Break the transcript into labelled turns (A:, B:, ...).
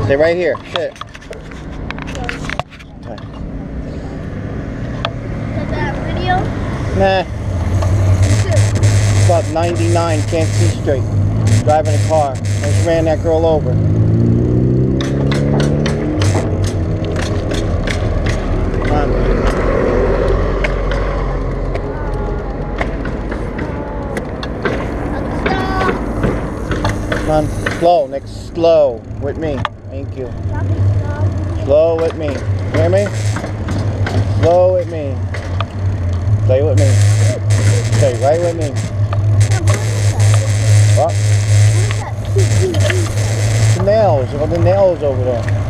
A: Stay right here. Sit.
B: Is that video?
A: Nah. It's about 99. Can't see straight. Driving a car. I just ran that girl over. Come on. Come on. Slow. Next. Slow. With me. Thank you. Slow with me. Hear me? Slow with me. Stay with me. Stay right with me. What? The nails. All the nails over there.